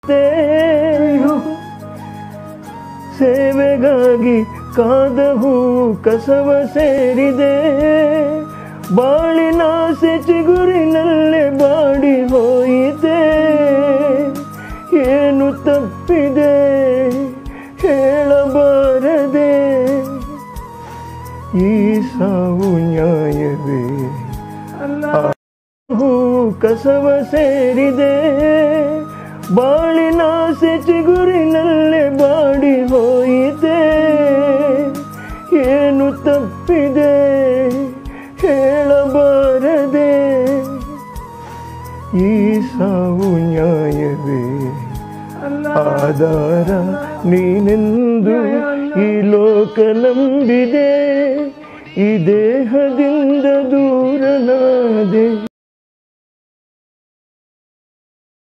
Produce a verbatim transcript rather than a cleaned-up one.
ಹೋಯಿತೆ ಸೇವೆಗಾಗಿ ಕಾದ ಹೂ ಕಸವ ಸೇರಿದೆ ಬಾಳಿನಾಸೆ ಚಿಗುರಿನಲ್ಲೇ ಬಾಡಿ ಹೋಯಿತೆ ಏನು ತಪ್ಪಿದೆ ಹೇಳಬಾರದೆ ಈ ಸಾವು ನ್ಯಾಯವೇ ಹೂ ಕಸವ ಸೇರಿದೆ ಬಾಳಿನಾಸೆ ಚಿಗುರಿನಲ್ಲೇ ಬಾಡಿ ಹೋಯಿತೆ ಏನು ತಪ್ಪಿದೆ ಹೇಳಬಾರದೆ ಈ ಸಾವು ನ್ಯಾಯವೇ ಆಧಾರ ನೀನೆಂದು ಈ ಲೋಕ ನಂಬಿದೆ ಈ ದೇಹದಿಂದ ದೂರನಾದೆ